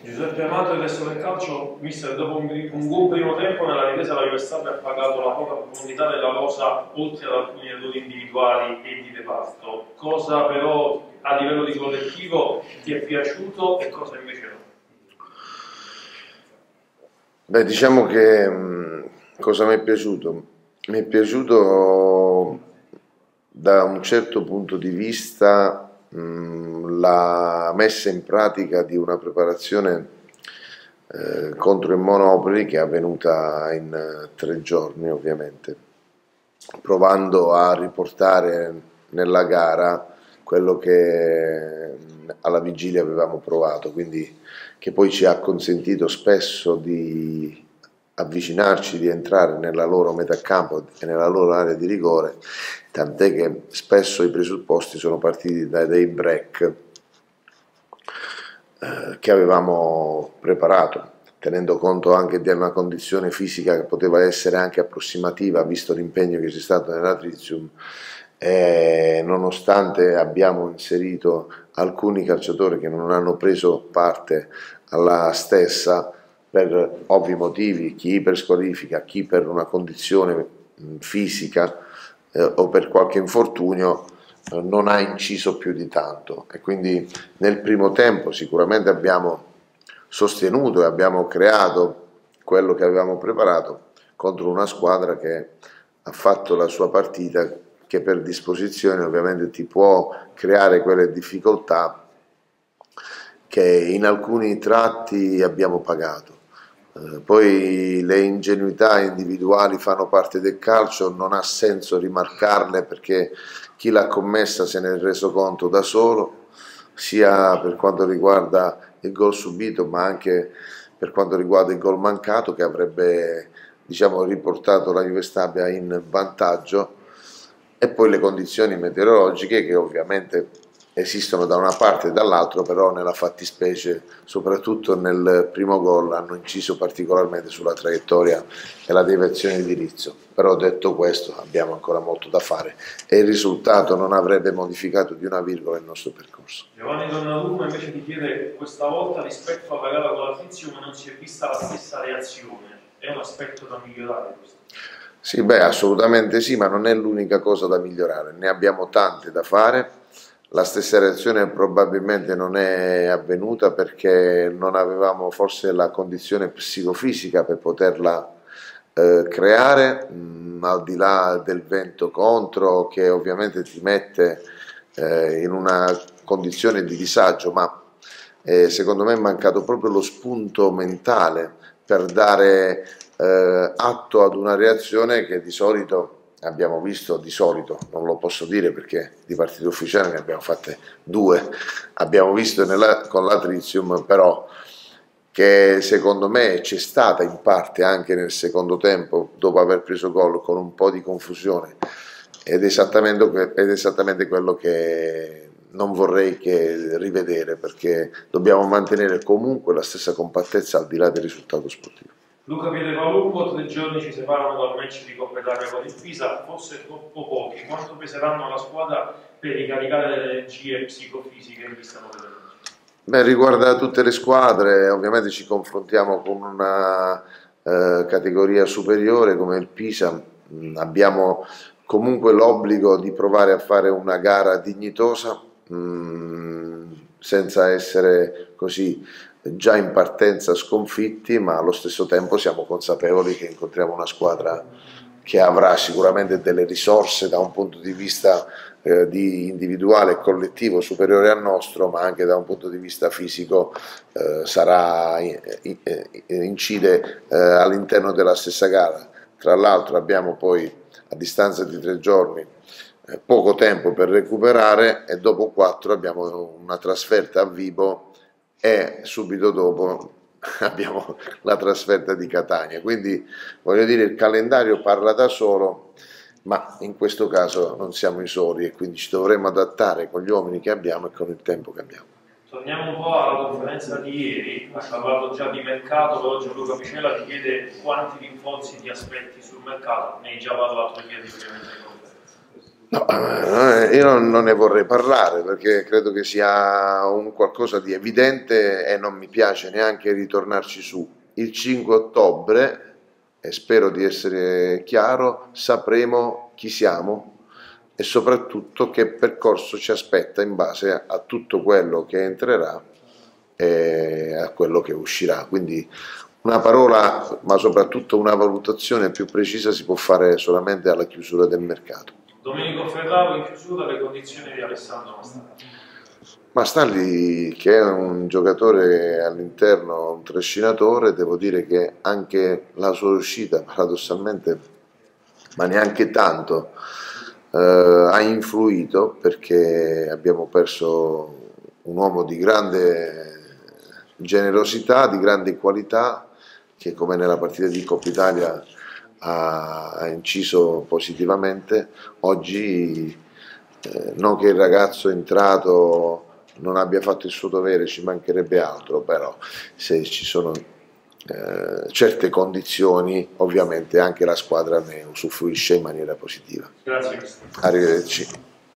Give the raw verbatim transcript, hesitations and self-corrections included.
Giuseppe Amato, il resto del calcio, mister, dopo un, un buon primo tempo nella ripresa la Juve Stabia ha pagato la poca profondità della rosa oltre ad alcuni errori individuali e di reparto. Cosa però a livello di collettivo ti è piaciuto e cosa invece no? Beh, diciamo che mh, cosa mi è piaciuto? Mi è piaciuto da un certo punto di vista mh, la messa in pratica di una preparazione eh, contro il Monopoli che è avvenuta in eh, tre giorni ovviamente, provando a riportare nella gara quello che alla vigilia avevamo provato, quindi che poi ci ha consentito spesso di avvicinarci, di entrare nella loro metà campo e nella loro area di rigore, tant'è che spesso i presupposti sono partiti da dei break eh, che avevamo preparato, tenendo conto anche di una condizione fisica che poteva essere anche approssimativa, visto l'impegno che c'è stato nell'Atrizium, e nonostante abbiamo inserito alcuni calciatori che non hanno preso parte alla stessa per ovvi motivi, chi per squalifica, chi per una condizione fisica eh, o per qualche infortunio, eh, non ha inciso più di tanto, e quindi nel primo tempo sicuramente abbiamo sostenuto e abbiamo creato quello che avevamo preparato contro una squadra che ha fatto la sua partita, che per disposizione ovviamente ti può creare quelle difficoltà che in alcuni tratti abbiamo pagato. Eh, poi le ingenuità individuali fanno parte del calcio, non ha senso rimarcarle perché chi l'ha commessa se ne è reso conto da solo, sia per quanto riguarda il gol subito ma anche per quanto riguarda il gol mancato, che avrebbe, diciamo, riportato la Juve Stabia in vantaggio, e poi le condizioni meteorologiche che ovviamente esistono da una parte e dall'altra, però nella fattispecie, soprattutto nel primo gol, hanno inciso particolarmente sulla traiettoria e la deviazione di indirizzo. Però detto questo abbiamo ancora molto da fare e il risultato non avrebbe modificato di una virgola il nostro percorso. Giovanni Donnarumma invece ti chiede: questa volta rispetto alla gara con l'Atrizium non si è vista la stessa reazione, è un aspetto da migliorare questo? Sì, beh, assolutamente sì, ma non è l'unica cosa da migliorare, ne abbiamo tante da fare. La stessa reazione probabilmente non è avvenuta perché non avevamo forse la condizione psicofisica per poterla eh, creare, mh, al di là del vento contro che ovviamente ti mette eh, in una condizione di disagio, ma eh, secondo me è mancato proprio lo spunto mentale per dare eh, atto ad una reazione che di solito abbiamo visto, di solito, non lo posso dire perché di partite ufficiali ne abbiamo fatte due, abbiamo visto nella, con l'Atrizium, però che secondo me c'è stata in parte anche nel secondo tempo, dopo aver preso gol con un po' di confusione, ed è esattamente, ed è esattamente quello che non vorrei che rivedere, perché dobbiamo mantenere comunque la stessa compattezza al di là del risultato sportivo. Luca Pietrepalumbo: tre giorni ci separano dal match di Coppa Italia con il Pisa, forse troppo pochi. Quanto peseranno la squadra per ricaricare le energie psicofisiche in vista del match? Beh, riguarda tutte le squadre, ovviamente ci confrontiamo con una eh, categoria superiore come il Pisa, mh, abbiamo comunque l'obbligo di provare a fare una gara dignitosa, mh, senza essere così già in partenza sconfitti, ma allo stesso tempo siamo consapevoli che incontriamo una squadra che avrà sicuramente delle risorse da un punto di vista eh, di individuale e collettivo superiore al nostro, ma anche da un punto di vista fisico eh, sarà, in, incide eh, all'interno della stessa gara. Tra l'altro abbiamo poi a distanza di tre giorni eh, poco tempo per recuperare, e dopo quattro abbiamo una trasferta a Vibo e subito dopo abbiamo la trasferta di Catania, quindi voglio dire il calendario parla da solo, ma in questo caso non siamo i soli e quindi ci dovremo adattare con gli uomini che abbiamo e con il tempo che abbiamo. Torniamo un po' alla conferenza di ieri, ha parlato già di mercato, però Gianluca Picella ti chiede quanti rinforzi ti aspetti sul mercato, ne hai già parlato ieri ovviamente in conferenza. No, io non ne vorrei parlare perché credo che sia un qualcosa di evidente e non mi piace neanche ritornarci su. Il cinque ottobre, e spero di essere chiaro, sapremo chi siamo e soprattutto che percorso ci aspetta in base a tutto quello che entrerà e a quello che uscirà. Quindi una parola, ma soprattutto una valutazione più precisa si può fare solamente alla chiusura del mercato. Domenico Ferraro in chiusura, le condizioni di Alessandro Mastalli. Mastalli, che è un giocatore all'interno, un trascinatore, devo dire che anche la sua uscita, paradossalmente, ma neanche tanto, eh, ha influito perché abbiamo perso un uomo di grande generosità, di grande qualità, che come nella partita di Coppa Italia ha, ha inciso positivamente. Oggi eh, non che il ragazzo entrato non abbia fatto il suo dovere, ci mancherebbe altro, però se ci sono eh, certe condizioni ovviamente anche la squadra ne usufruisce in maniera positiva. Grazie. Arrivederci.